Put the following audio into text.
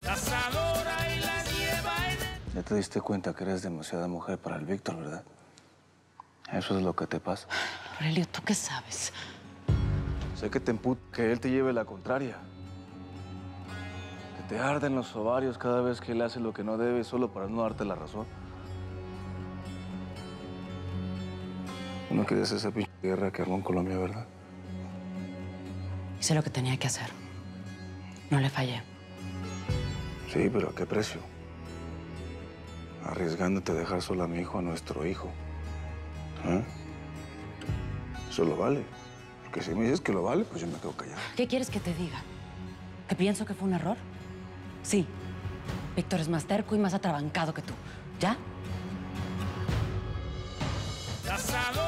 Cazadora y la lleva en... Ya te diste cuenta que eres demasiada mujer para el Víctor, ¿verdad? Eso es lo que te pasa. Aurelio, ¿tú qué sabes? Sé que te emputa que él te lleve la contraria. Que te arden los ovarios cada vez que él hace lo que no debe solo para no darte la razón. Tú no querías esa pinche guerra que armó en Colombia, ¿verdad? Hice lo que tenía que hacer. No le fallé. Sí, pero ¿a qué precio? Arriesgándote a dejar sola a mi hijo, a nuestro hijo. ¿Ah? Eso lo vale. Porque si me dices que lo vale, pues yo me quedo callado. ¿Qué quieres que te diga? ¿Que pienso que fue un error? Sí. Víctor es más terco y más atrabancado que tú. ¿Ya? Cazadora.